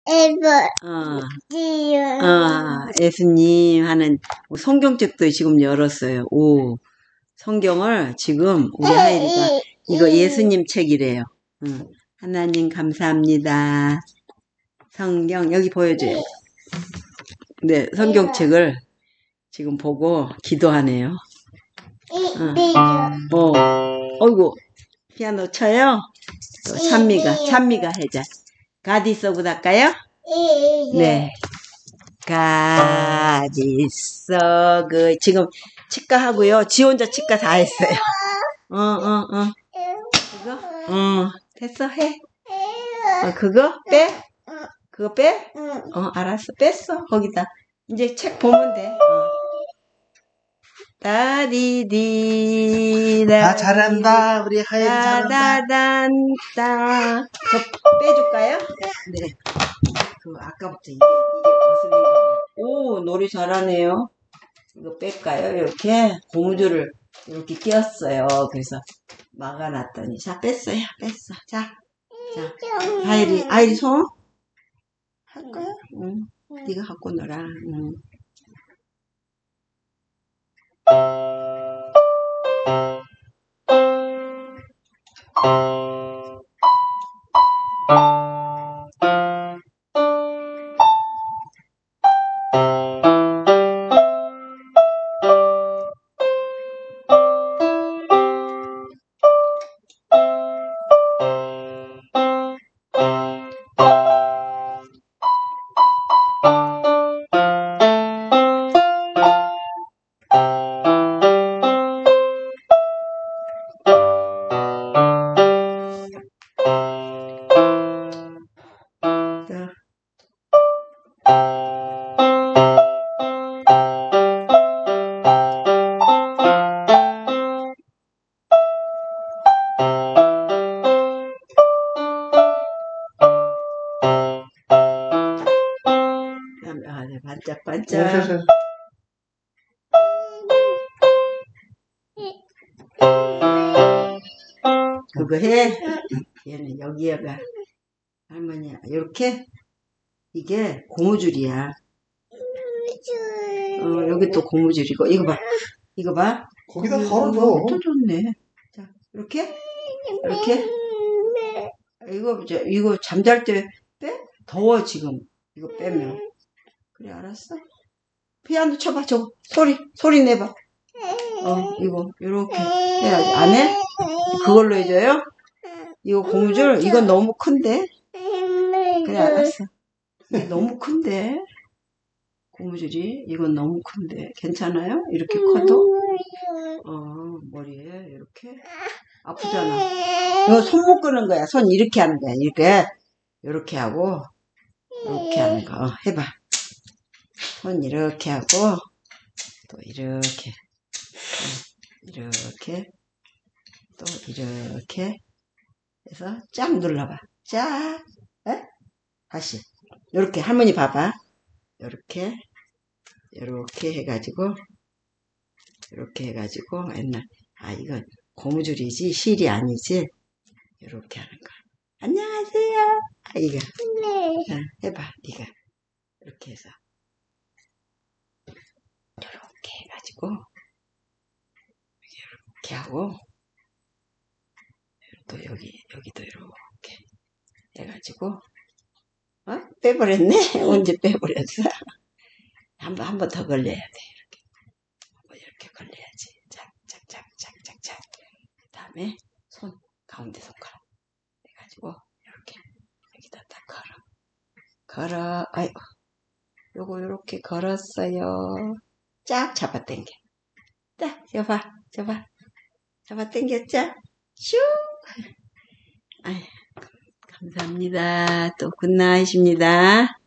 어, 예수님 하는 성경책도 지금 열었어요. 오, 성경을 지금 우리 하율이가 이거 예수님 책이래요. 하나님 감사합니다. 성경 여기 보여줘요. 네, 성경책을 지금 보고 기도하네요. 어이구, 피아노 쳐요? 또 찬미가 해자. God is so good 할까요? 네. God is so good. 지금 치과 하고요. 지 혼자 치과 다 했어요. 그거? 됐어, 해. 그거? 빼? 그거 빼? 알았어. 뺐어. 거기다. 이제 책 보면 돼. 따디디다. 잘한다. 우리 하율이 잘한다. 따다단따. 그거 빼줄까요? 네. 그 아까부터 이게 거슬린 거. 오, 노래 잘하네요. 이거 뺄까요? 이렇게 고무줄을 이렇게 끼웠어요. 그래서 막아놨더니 자, 뺐어요. 뺐어. 자, 하율이 손 할 거야? 응. 네가 갖고 놀아. 응. 반짝반짝. 그거 해. 얘는 여기가 할머니야. 이렇게 이게 고무줄이야. 여기 또 고무줄이고 이거 봐. 거기다 걸어줘. 또 좋네. 자, 이렇게 이거 잠잘 때 빼? 더워 지금 이거 빼면. 그래 알았어. 피아노 쳐봐. 저거 소리 내봐. 이거 이렇게 해야지. 안 해? 그걸로 해줘요? 이거 고무줄 이건 너무 큰데. 그래 알았어. 이게 너무 큰데 고무줄이 이건 너무 큰데 괜찮아요? 이렇게 커도? 머리에 이렇게 아프잖아. 이거 손 묶는 거야. 손 이렇게 하는 거야. 이렇게 하고 이렇게 하는 거. 해봐. 손 이렇게 하고 또 이렇게 또 이렇게 해서 쫙 눌러봐. 쫙. 다시 이렇게 할머니 봐봐. 이렇게 해가지고 옛날 이건 고무줄이지 실이 아니지. 이렇게 하는 거. 안녕하세요. 이거. 네. 해봐. 네가 이렇게 해서 이렇게 해가지고 이렇게 하고 또 여기도 이렇게 해가지고 빼버렸네. 언제 빼버렸어? 한 번 더 걸려야 돼. 이렇게 걸려야지. 착착착착착착. 그 다음에 가운데 손가락 해가지고 이렇게 여기다 딱 걸어. 아이고, 요거 이렇게 걸었어요. 쫙 잡아당겨. 딱 잡아당겼죠? 슉. 감사합니다. 또 굿나잇입니다.